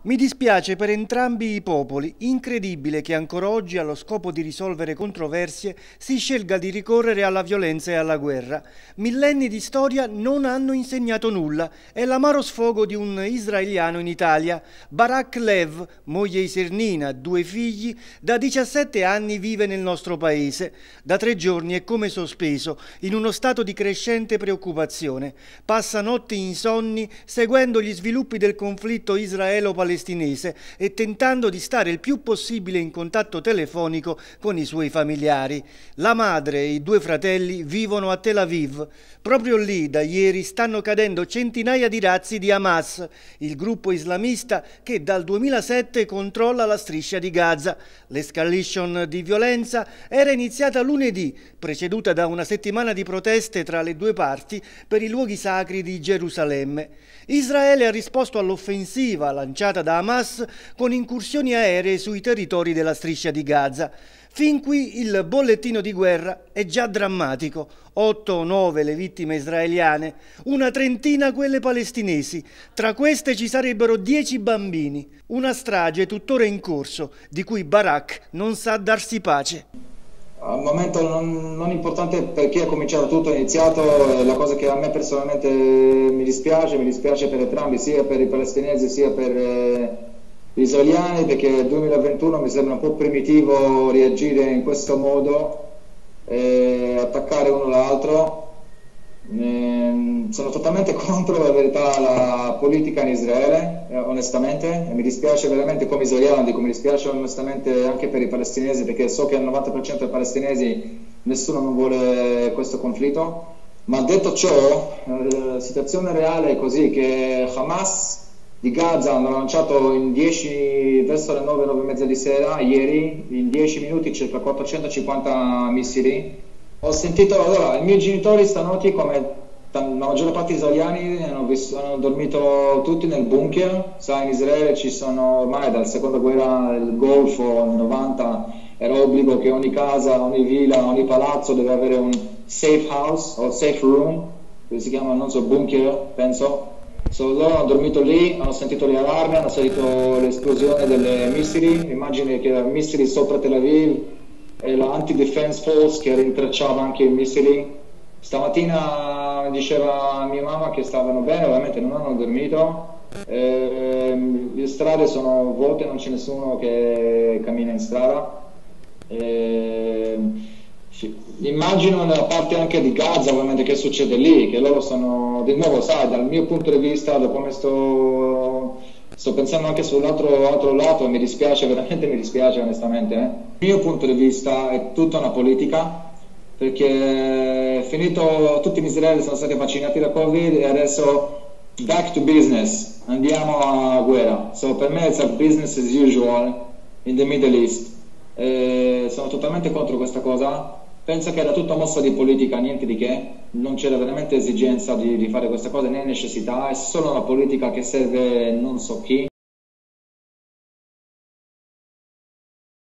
Mi dispiace per entrambi i popoli, incredibile che ancora oggi allo scopo di risolvere controversie si scelga di ricorrere alla violenza e alla guerra. Millenni di storia non hanno insegnato nulla, è l'amaro sfogo di un israeliano in Italia. Barak Lev, moglie isernina, 2 figli, da 17 anni vive nel nostro paese. Da 3 giorni è come sospeso, in uno stato di crescente preoccupazione. Passa notti insonni seguendo gli sviluppi del conflitto israelo-palestinese e tentando di stare il più possibile in contatto telefonico con i suoi familiari. La madre e i 2 fratelli vivono a Tel Aviv. Proprio lì da ieri stanno cadendo centinaia di razzi di Hamas, il gruppo islamista che dal 2007 controlla la striscia di Gaza. L'escalation di violenza era iniziata lunedì, preceduta da una settimana di proteste tra le 2 parti per i luoghi sacri di Gerusalemme. Israele ha risposto all'offensiva lanciata da Hamas con incursioni aeree sui territori della striscia di Gaza. Fin qui il bollettino di guerra è già drammatico. 8 o 9 le vittime israeliane, una trentina quelle palestinesi. Tra queste ci sarebbero 10 bambini. Una strage tuttora in corso, di cui Barak non sa darsi pace. Al momento non importante per chi ha cominciato tutto, è iniziato, la cosa che a me personalmente mi dispiace per entrambi, sia per i palestinesi sia per gli israeliani, perché nel 2021 mi sembra un po' primitivo reagire in questo modo, attaccare uno l'altro. Sono totalmente contro la verità la politica in Israele, onestamente, e mi dispiace veramente come israeliano, mi dispiace onestamente anche per i palestinesi, perché so che al 90% dei palestinesi nessuno non vuole questo conflitto. Ma detto ciò, la situazione reale è così, che Hamas di Gaza hanno lanciato verso le 9 e mezza di sera, ieri, in 10 minuti circa 450 missili. Ho sentito, allora, i miei genitori stanotte, come la maggior parte degli israeliani, hanno dormito tutti nel bunker. Sai, in Israele ci sono ormai dalla seconda guerra del Golfo, nel 90, era obbligo che ogni casa, ogni villa, ogni palazzo deve avere un safe house o safe room, che si chiama, non so, bunker, penso. Loro hanno dormito lì, hanno sentito le allarmi, hanno sentito l'esplosione delle missili. Immagini che missili sopra Tel Aviv, e la Anti-Defense Force che rintracciava anche i missili. Stamattina diceva mia mamma che stavano bene, ovviamente non hanno dormito. Le strade sono vuote, non c'è nessuno che cammina in strada. Immagino nella parte anche di Gaza, ovviamente, che succede lì, che loro sono, di nuovo, sai, dal mio punto di vista, da come sto pensando anche sull'altro lato, mi dispiace, veramente mi dispiace onestamente. Il mio punto di vista è tutta una politica, perché finito, tutti in Israele sono stati vaccinati da Covid e adesso back to business, andiamo a guerra. Per me it's a business as usual in the Middle East. Sono totalmente contro questa cosa. Penso che era tutta mossa di politica, niente di che, non c'era veramente esigenza di fare questa cosa, né necessità, è solo una politica che serve non so chi.